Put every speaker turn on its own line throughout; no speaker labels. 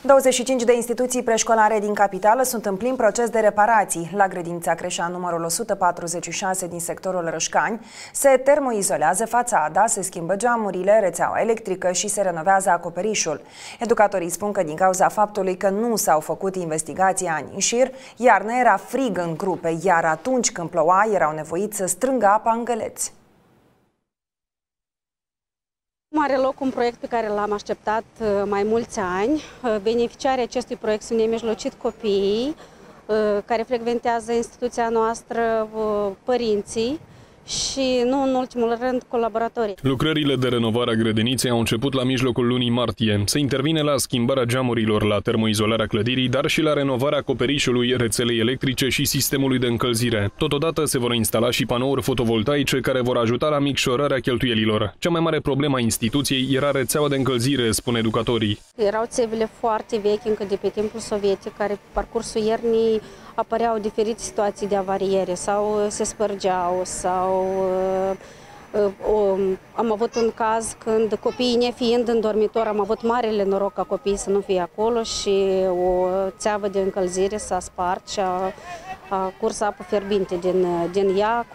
25 de instituții preșcolare din capitală sunt în plin proces de reparații. La grădinița Creșa numărul 146 din sectorul Rășcani se termoizolează fațada, se schimbă geamurile, rețeaua electrică și se renovează acoperișul. Educatorii spun că din cauza faptului că nu s-au făcut investigații ani în șir, iarna era frig în grupe, iar atunci când ploua erau nevoiți să strângă apa în găleți.
Are loc un proiect pe care l-am așteptat mai mulți ani. Beneficiarii acestui proiect sunt nemijlocit copiii care frecventează instituția noastră, părinții și, nu în ultimul rând, colaboratorii.
Lucrările de renovare a grădiniței au început la mijlocul lunii martie. Se intervine la schimbarea geamurilor, la termoizolarea clădirii, dar și la renovarea acoperișului, rețelei electrice și sistemului de încălzire. Totodată se vor instala și panouri fotovoltaice care vor ajuta la micșorarea cheltuielilor. Cea mai mare problemă a instituției era rețeaua de încălzire, spun educatorii.
Erau țevile foarte vechi încă de pe timpul sovietic, care pe parcursul iernii apăreau diferite situații de avariere sau se spărgeau sau am avut un caz când copiii nefiind în dormitor, am avut marele noroc ca copiii să nu fie acolo și o țeavă de încălzire s-a spart și a curs apă fierbinte din ea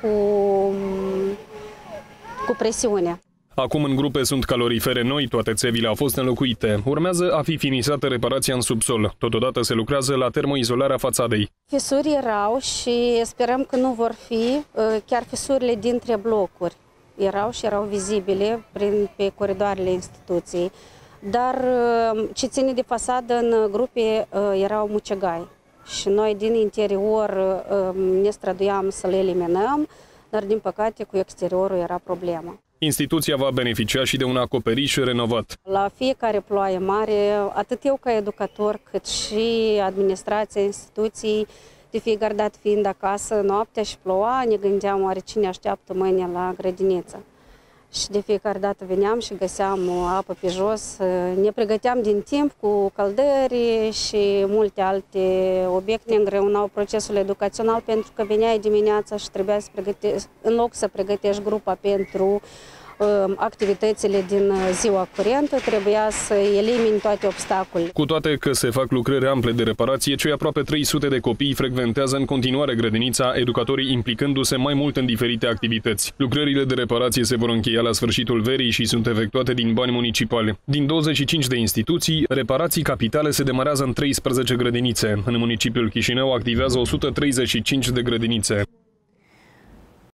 cu presiune.
Acum în grupe sunt calorifere noi, toate țevile au fost înlocuite. Urmează a fi finisată reparația în subsol. Totodată se lucrează la termoizolarea fațadei.
Fisuri erau și sperăm că nu vor fi chiar fisurile dintre blocuri. Erau vizibile pe coridoarele instituției. Dar ce ține de fasadă în grupe erau mucegai. Și noi din interior ne străduiam să le eliminăm, dar din păcate cu exteriorul era problemă.
Instituția va beneficia și de un acoperiș renovat.
La fiecare ploaie mare, atât eu ca educator, cât și administrația instituției, de fiecare dată fiind acasă noaptea și ploua, ne gândeam oare cine așteaptă mâine la grădiniță. Și de fiecare dată veneam și găseam apă pe jos. Ne pregăteam din timp cu căldări și multe alte obiecte. Ne îngreunau procesul educațional pentru că veneai dimineața și trebuia să în loc să pregătești grupa pentru activitățile din ziua curentă, trebuia să elimini toate obstacolele.
Cu toate că se fac lucrări ample de reparație, cei aproape 300 de copii frecventează în continuare grădinița, educatorii implicându-se mai mult în diferite activități. Lucrările de reparație se vor încheia la sfârșitul verii și sunt efectuate din bani municipali. Din 25 de instituții, reparații capitale se demarează în 13 grădinițe. În municipiul Chișinău activează 135 de grădinițe.